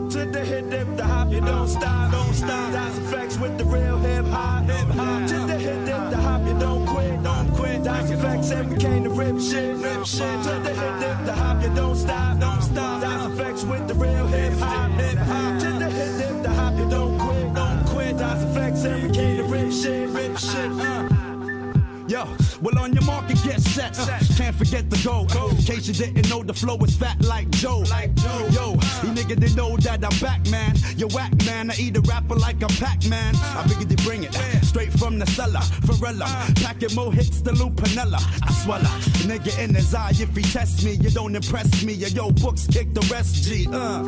To the hip, dip, the hop, you don't stop, don't stop. Das Effects with the real hip hop, hip hop. To the hip, dip, the hop, you don't quit, don't quit. Das Effects and we came to rip shit, rip shit. To the hip, dip, the hop, you don't stop, don't stop. Das Effects with the real hip hop, hip hop. To the hip, dip, the hop, you don't quit, don't quit. Das Effects and we came to rip shit, rip shit. Yo, well on your market, get set. Can't forget the go. In case you didn't know, the flow is fat like Joe. Yo, you niggas didn't know that I'm back, man. You whack, man. I eat a rapper like I'm Pac-Man. I figured they bring it straight from the cellar. Pharrella, packing more hits than Lou Panella. I swallow, nigga in his eye. If he tests me, you don't impress me. Yo, books kick the rest, G.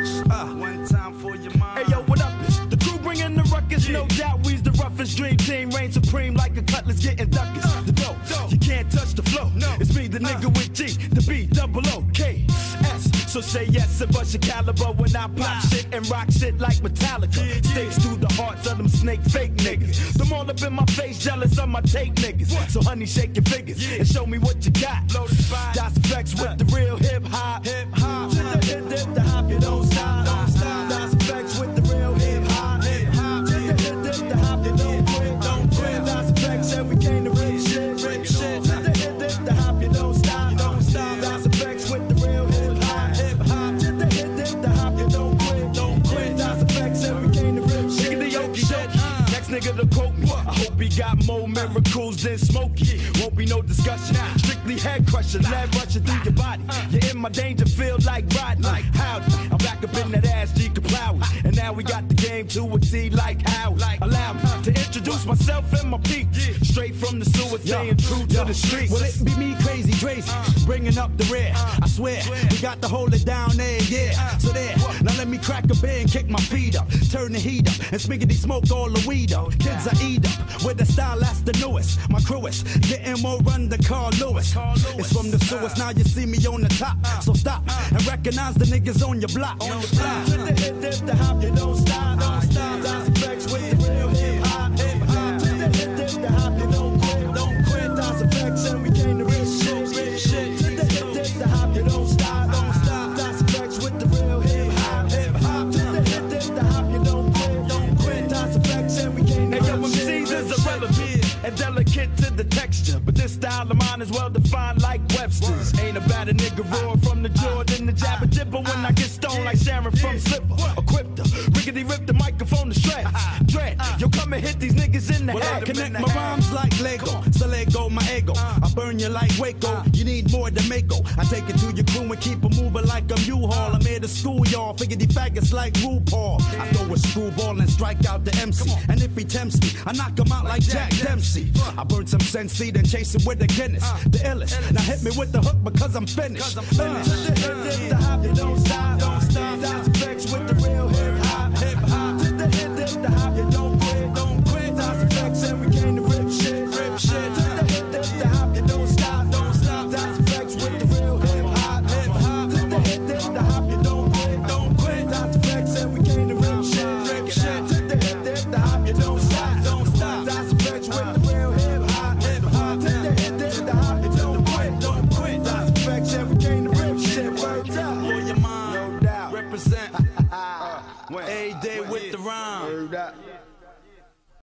One time for your mind. Hey yo, what up? The crew bringing the ruckus, no doubt we's the roughest. Dream team reign supreme like a cutlass getting duckers. The dope, you can't touch the flow. It's me, the nigga with G, the B, double O, K, S. So say yes and bust your caliber when I pop shit and rock shit like Metallica. Stakes through the hearts of them snake fake niggas. Them all up in my face, jealous of my tape niggas. So honey, shake your fingers and show me what you got. Das Effects with the real hip hop, hip hop. To the hip, dip, the hop, you don't stop, don't stop. Das Effects with the real hip hop, hip hop. To the hip, dip, the hop, you don't quit, don't quit. Das Effects and we came to rip shit, rip shit. To the hip, dip, the hop, you don't stop, don't stop. Das Effects with the real hip hop, hip hop. To the hip, dip, the hop, you don't quit, don't quit. Das Effects and we came to rip shit, rip shit. Next nigga to quote me, I hope he got more miracles than Smokey. Won't be no discussion, strictly head crushing, lead rushing through your body. You're in my danger field like Rodney. Howdy, I'm back up in that ass G Kaplawi. And now we got the game to a T like Howard. Allow me to introduce myself and my peak. Straight from the sewer, staying true to the streets. Well, it be me, Crazy Tracy, bringing up the rear. I swear, we got to hold it down there, yeah. So there, now let me crack a beer and kick my feet up. Turn the heat up and spiggity smoke all the weed up. Kids I eat up with the style that's the newest. My crew is getting more run than Carl Lewis. It's from the sewers, now you see me on the top. So stop and recognize the niggas on your block. To the hip, dip, the hop, you don't stop, don't stop. Das Effects with the real hip hop, hip hop. To the hip, dip, the hop, you don't quit, don't quit. Das Effects and we came to rip shit, rip shit. To the hip, dip, the hop, you don't stop, don't stop. Das Effects with the real hip hop, hip hop. To the hip, dip, the hop, you don't quit, don't quit. Das Effects and we came to rip shit. Hey yo, MCs is irrelevant and delicate to the texture, but this style of mine is well defined like Webster's. Ain't about a nigga roar from the Jordan, the jabber jibber when I get stoned like Sharon from Slipper. Equipped her, riggedy rip the microphone to shreds. Dread, yo come and hit these niggas in the head. I connect my rhymes like Lego, so let go my ego. I burn you like Waco, you need more than Mako. I take it to your crew and keep it moving like a U-Haul. I'm here to school y'all, figgity faggots like RuPaul. I throw a screwball and strike out the MC, and if he tempts me, I knock him out like Jack Dempsey. I burn some Sensi, then chase it with a Guinness, the illest. Now hit me with the hook because I'm finished. To the hip, dip, the hop, you don't stop.